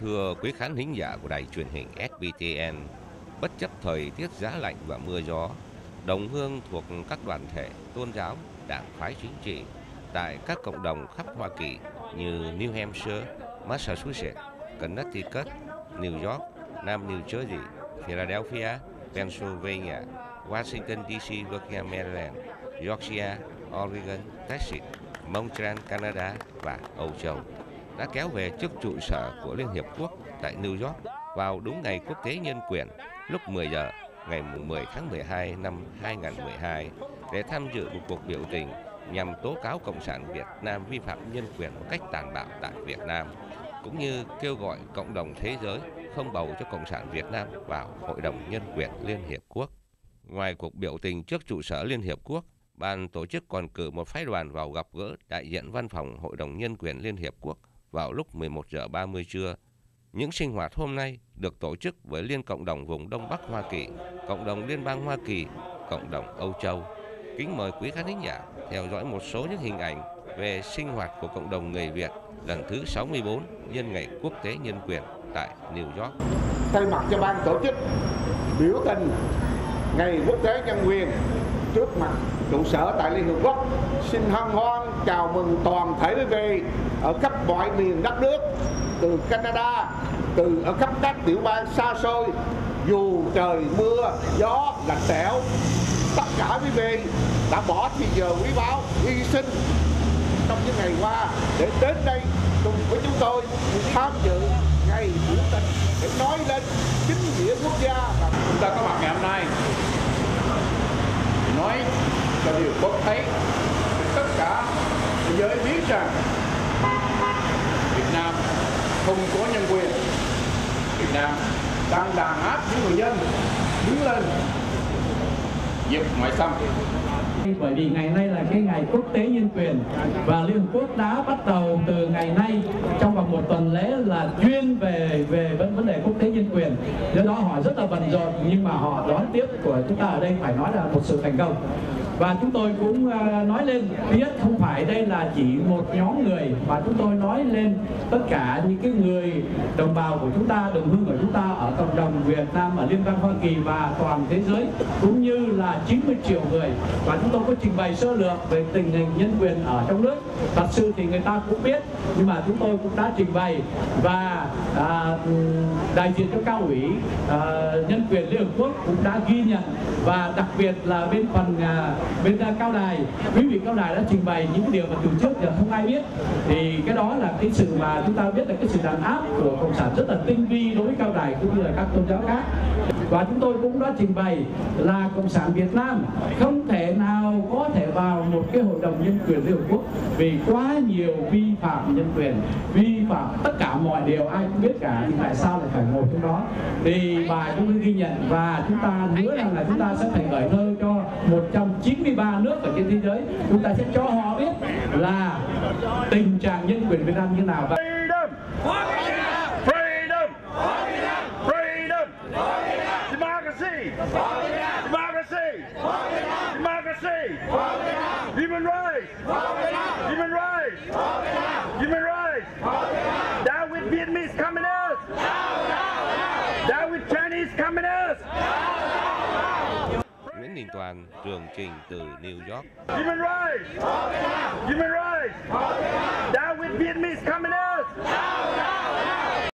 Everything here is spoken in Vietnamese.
Thưa quý khán thính giả của đài truyền hình SBTN, bất chấp thời tiết giá lạnh và mưa gió, đồng hương thuộc các đoàn thể, tôn giáo, đảng phái chính trị tại các cộng đồng khắp Hoa Kỳ như New Hampshire, Massachusetts, Connecticut, New York, Nam New Jersey, Philadelphia, Pennsylvania, Washington DC, Virginia, Maryland, Georgia, Oregon, Texas, Montreal, Canada và Âu Châu đã kéo về trước trụ sở của Liên Hiệp Quốc tại New York vào đúng ngày Quốc tế Nhân quyền lúc 10 giờ ngày 10 tháng 12 năm 2012 để tham dự một cuộc biểu tình nhằm tố cáo Cộng sản Việt Nam vi phạm nhân quyền một cách tàn bạo tại Việt Nam, cũng như kêu gọi cộng đồng thế giới không bầu cho Cộng sản Việt Nam vào Hội đồng Nhân quyền Liên Hiệp Quốc. Ngoài cuộc biểu tình trước trụ sở Liên Hiệp Quốc, ban tổ chức còn cử một phái đoàn vào gặp gỡ đại diện văn phòng Hội đồng Nhân quyền Liên Hiệp Quốc vào lúc 11 giờ 30 trưa. Những sinh hoạt hôm nay được tổ chức với Liên cộng đồng vùng Đông Bắc Hoa Kỳ, Cộng đồng Liên bang Hoa Kỳ, Cộng đồng Âu Châu. Kính mời quý khán thính giả theo dõi một số những hình ảnh về sinh hoạt của cộng đồng người Việt lần thứ 64 nhân ngày Quốc tế Nhân quyền tại New York. Thay mặt cho ban tổ chức biểu tình ngày Quốc tế Nhân quyền trước mặt trụ sở tại Liên Hợp Quốc, xin hân hoan chào mừng toàn thể quý vị ở khắp mọi miền đất nước, từ Canada, từ ở khắp các tiểu bang xa xôi, dù trời mưa gió lạnh lẽo, tất cả quý vị đã bỏ thì giờ quý báu hy sinh trong những ngày qua để đến đây cùng với chúng tôi tham dự ngày biểu tình để nói lên chính nghĩa quốc gia. Và chúng ta có mặt ngày hôm nay để nói cho điều quốc thấy tất cả thế giới biết rằng Việt Nam không có nhân quyền. Việt Nam đang đàn áp những người dân đứng lên diệt ngoại xâm. Bởi vì ngày nay là cái ngày Quốc tế Nhân quyền và Liên Hợp Quốc đã bắt đầu từ ngày nay trong vòng một tuần lễ là chuyên về vấn đề quốc tế nhân quyền. Do đó họ rất là bận rộn, nhưng mà họ đón tiếp của chúng ta ở đây phải nói là một sự thành công. Và chúng tôi cũng nói lên, thứ nhất không phải đây là chỉ một nhóm người, mà chúng tôi nói lên tất cả những cái người đồng bào của chúng ta, đồng hương của chúng ta ở cộng đồng Việt Nam ở Liên bang Hoa Kỳ và toàn thế giới, cũng như là 90 triệu người. Và chúng tôi có trình bày sơ lược về tình hình nhân quyền ở trong nước. Thật sự thì người ta cũng biết, nhưng mà chúng tôi cũng đã trình bày và đại diện cho cao ủy nhân quyền Liên Hợp Quốc cũng đã ghi nhận, và đặc biệt là bên phần bên cao đài, quý vị cao đài đã trình bày những điều mà từ trước giờ không ai biết. Thì cái đó là cái sự mà chúng ta biết là cái sự đàn áp của cộng sản rất là tinh vi đối với cao đài cũng như là các tôn giáo khác. Và chúng tôi cũng đã trình bày là cộng sản Việt Nam không thể nào có thể vào một cái hội đồng nhân quyền Liên Hợp Quốc vì quá nhiều vi phạm nhân quyền, vi phạm tất cả mọi điều ai cũng biết cả, thì tại sao lại phải ngồi trong đó. Thì bài chúng tôi ghi nhận và chúng ta hứa rằng là chúng ta sẽ phải gửi thơ cho 193 nước ở trên thế giới, chúng ta sẽ cho họ biết là tình trạng nhân quyền Việt Nam như nào. Human rights! Human rights! Human rights! Down with Vietnamese communists! Down with Chinese communists! Nguyễn Đình Toàn, tường trình từ New York. Human rights! Human rights! Down with Vietnamese communists!